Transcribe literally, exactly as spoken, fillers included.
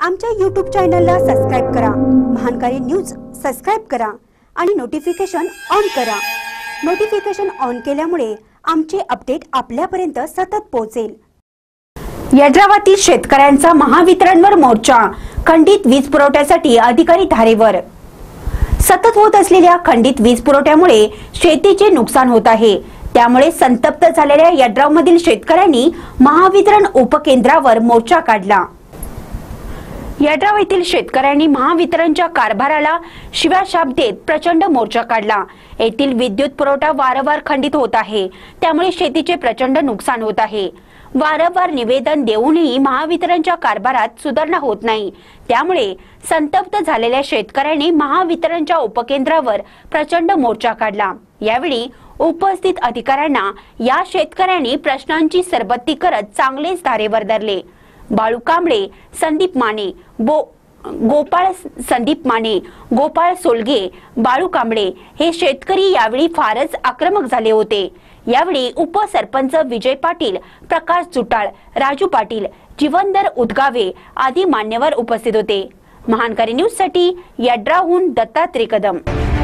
आमच्या यूट्यूब चॅनलला सबस्क्राइब करा, महानकारी न्यूज सबस्क्राइब करा आणि नोटिफिकेशन ऑन करा। नोटिफिकेशन ऑन केल्यामुळे आमचे अपडेट आपल्यापर्यंत सतत पोहोचेल। यड्रावातील शेतकऱ्यांचा महावितरणवर मोर्चा, खंडित वीज पुरवठ्यासाठी अधिकारी धारेवर। सतत होत असलेल्या खंडित वीज पुरवठ्यामुळे शेतीचे नुकसान होत आहे। त्यामुळे संतप्त झालेल्या यड्रावमधील शेतकऱ्यांनी महावितरण उपकेंद्रावर मोर्चा काढला। यड्राव येथील शेतकऱ्यांनी महावितरणच्या कारभाराला शिव्याशाप देत प्रचंड मोर्चा काढला। येथील विद्युत पुरवठा वारंवार खंडित होत आहे, त्यामुळे शेतीचे प्रचंड नुकसान होत आहे। वारंवार निवेदन देऊनही महावितरणच्या कारभारात सुधारणा होत नाही। त्यामुळे संतप्त झालेल्या शेतकऱ्यांनी महावितरणच्या उपकेंद्रावर प्रचंड मोर्चा काढला। यावेळी उपस्थित अधिकाऱ्यांना या शेतकऱ्यांनी प्रश्नांची सरबत्ती करत चांगलेच धारेवर धरले। बाळू कांबळे, संदीप माने, बो गोपाळ संदीप माने, गोपाळ सोलगे, बाळू कांबळे हे शेतकरी यावेळी फारच आक्रमक झाले होते। यावेळी उपसरपंच विजय पाटील, प्रकाश जुटाळ, राजू पाटील, जीवनधर उदगावे आदी मान्यवर उपस्थित होते। महानकारी न्यूज साठी यड्रावहून दत्तात्रय कदम।